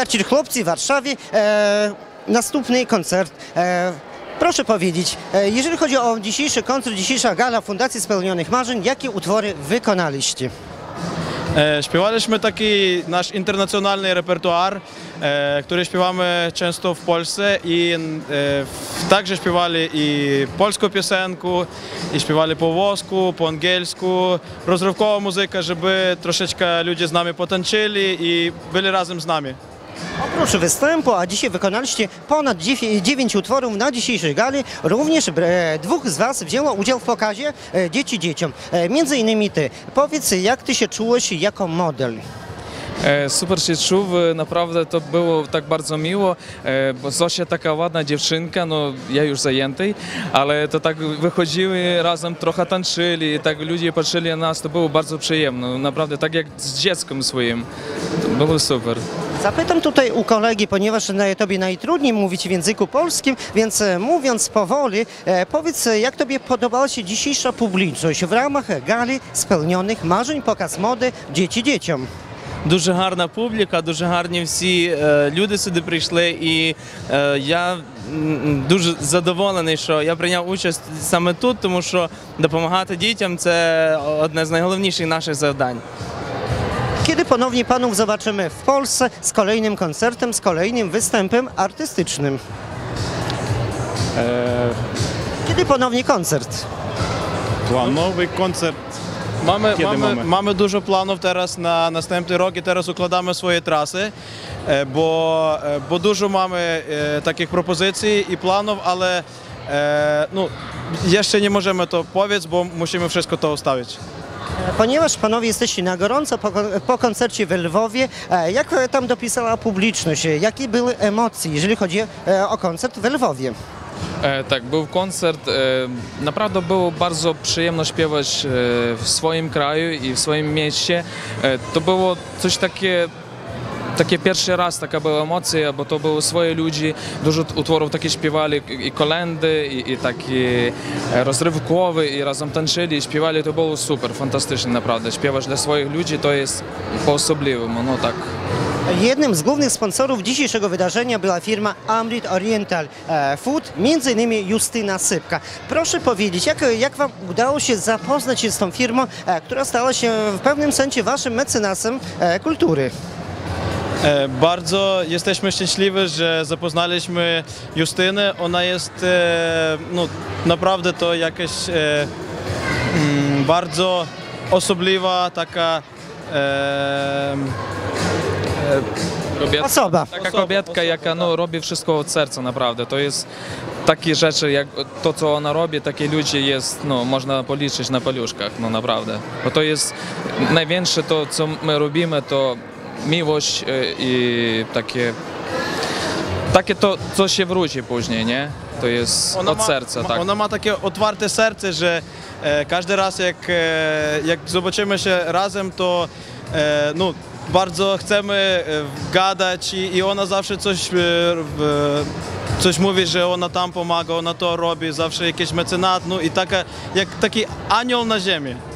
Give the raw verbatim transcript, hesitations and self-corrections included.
вечір, хлопці, в Warszawie. E, następny koncert. E, proszę powiedzieć, e, jeżeli chodzi o dzisiejszy koncert, dzisiejsza gala Fundacji Spełnionych Marzeń, jakie utwory wykonaliście? E, śpiewaliśmy taki nasz internacjonalny repertuar, e, który śpiewamy często w Polsce i e, także śpiewali i polską piosenkę, i śpiewali po włosku, po angielsku, rozrywkową muzykę, żeby troszeczkę ludzie z nami potańczyli i byli razem z nami. Oprócz występu, a dzisiaj wykonaliście ponad dziewięć utworów na dzisiejszej gali, również e, dwóch z Was wzięło udział w pokazie e, Dzieci dzieciom. E, między innymi Ty. Powiedz, jak Ty się czułeś jako model? E, super się czuł, naprawdę to było tak bardzo miło, e, bo Zosia taka ładna dziewczynka, no ja już zajęty, ale to tak wychodziły razem, trochę tańczyli, tak ludzie patrzyli na nas, to było bardzo przyjemne, naprawdę tak jak z dzieckiem swoim, to było super. Zapytam tutaj u kolegi, ponieważ Tobie najtrudniej mówić w języku polskim, więc e, mówiąc powoli, e, powiedz, jak Tobie podobała się dzisiejsza publiczność w ramach gali Spełnionych Marzeń, показ моди Dzieci dzieciom? Дуже гарна публіка, дуже гарні всі е, люди сюди прийшли, і е, я м, дуже задоволений, що я прийняв участь саме тут, тому що допомагати дітям – це одне з найголовніших наших завдань. Kiedy ponownie Panów zobaczymy w Polsce z kolejnym koncertem, z kolejnym występem artystycznym? E, Kiedy ponownie koncert? Плановий концерт. Mamy, mamy, mamy? mamy dużo planów teraz na następny rok i teraz układamy swoje trasy, bo, bo dużo mamy takich propozycji i planów, ale no, jeszcze nie możemy to powiedzieć, bo musimy wszystko to ustawić. Ponieważ Panowie jesteście na gorąco po, po koncercie w Lwowie, jak tam dopisała publiczność? Jakie były emocje, jeżeli chodzi o koncert w Lwowie? E, tak, był koncert, e, naprawdę było bardzo przyjemno śpiewać e, w swoim kraju i w swoim mieście. E, to było coś takie, takie pierwszy raz, taka była emocja, bo to były swoje ludzie, dużo utworów takie śpiewali i kolendy, i, i takie rozrywkowe, i razem tańczyli, i śpiewali, to było super, fantastyczne naprawdę. Śpiewać dla swoich ludzi to jest po osobliwemu, no tak. Jednym z głównych sponsorów dzisiejszego wydarzenia była firma Amrit Oriental Food, między innymi Justyna Sypka. Proszę powiedzieć, jak, jak Wam udało się zapoznać się z tą firmą, która stała się w pewnym sensie Waszym mecenasem kultury? E, bardzo jesteśmy szczęśliwi, że zapoznaliśmy Justynę. Ona jest e, no, naprawdę to jakaś e, mm, bardzo osobliwa, taka e, Kobieta, Osoba. Taka kobietka, jaka no, robi wszystko od serca, naprawdę. To jest takie rzeczy, jak to, co ona robi, takie ludzie jest, no, można policzyć na paluszkach, no naprawdę. Bo to jest największe to, co my robimy, to miłość i takie, takie to, co się wróci później, nie? To jest ona od ma, serca, tak. Ona ma takie otwarte serce, że e, każdy raz jak, e, jak zobaczymy się razem, to e, no, bardzo chcemy gadać i, i ona zawsze coś, coś mówi, że ona tam pomaga, ona to robi, zawsze jakiś mecenat, no i taka, jak taki anioł na ziemi.